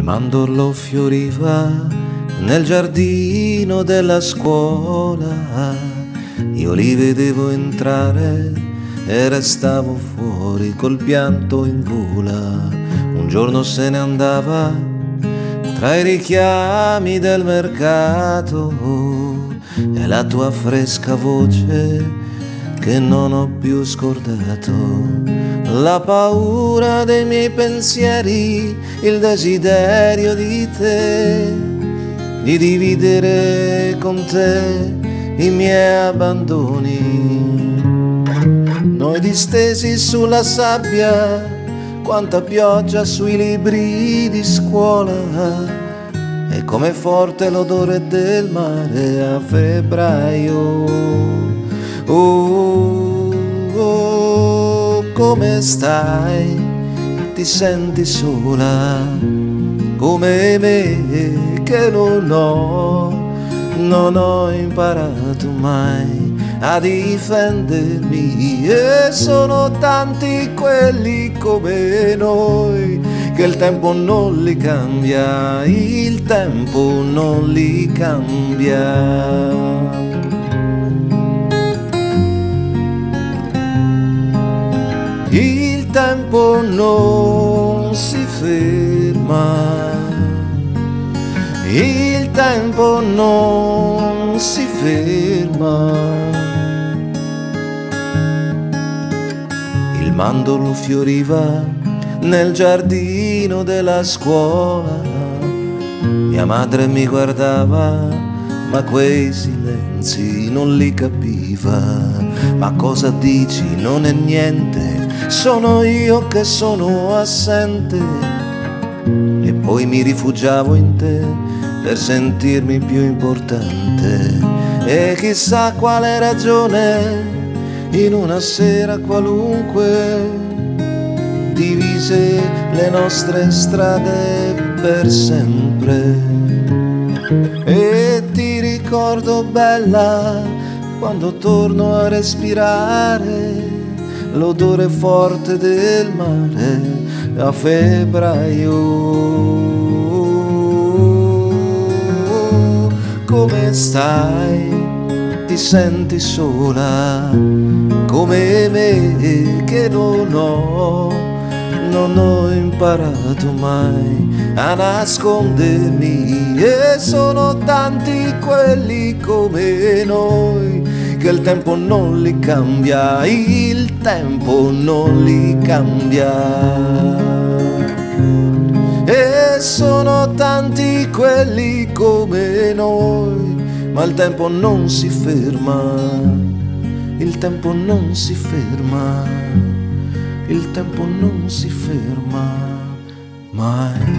mandorlo fioriva nel giardino della scuola. Io li vedevo entrare e restavo fuori col pianto in gola. Un giorno se ne andava tra i richiami del mercato e la tua fresca voce che non ho più scordato. La paura dei miei pensieri, il desiderio di te, di dividere con te i miei abbandoni. Noi distesi sulla sabbia, quanta pioggia sui libri di scuola, e come forte l'odore del mare a febbraio. Come stai? Ti senti sola come me che non ho imparato mai a difendermi, e sono tanti quelli come noi che il tempo non li cambia, il tempo non li cambia. Il tempo non si ferma, il tempo non si ferma. Il mandorlo fioriva nel giardino della scuola. Mia madre mi guardava, ma quei silenzi non li capiva. Ma cosa dici? Non è niente, sono io che sono assente. E poi mi rifugiavo in te per sentirmi più importante. E chissà quale ragione in una sera qualunque divise le nostre strade per sempre. E ti ricordo bella quando torno a respirare l'odore forte del mare a febbraio. Come stai? Ti senti sola come me che non ho imparato mai a nascondermi, e sono tanti quelli come noi che il tempo non li cambia, il tempo non li cambia. E sono tanti quelli come noi, ma il tempo non si ferma, il tempo non si ferma, il tempo non si ferma mai.